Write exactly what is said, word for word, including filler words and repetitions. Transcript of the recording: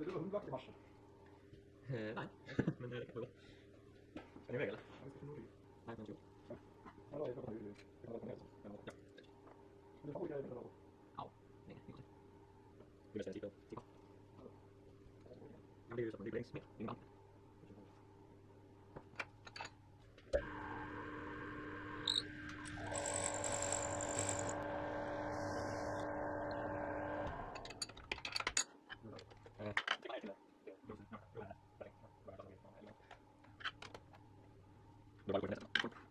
du hundvakt i mars? Eh, nej, men det kan vara. Ska ni iväg eller? Ja, vi ska till Norge. Nej, men jo. Ja, då är klockan nu. Vi kan rätta ner så. Ja. Men du har olika grejer med det då? Ja, nej, inte. Du vill säga sitta och titta. Ja, det är ju så att man blir längs med din bank. Då bara går det nästa.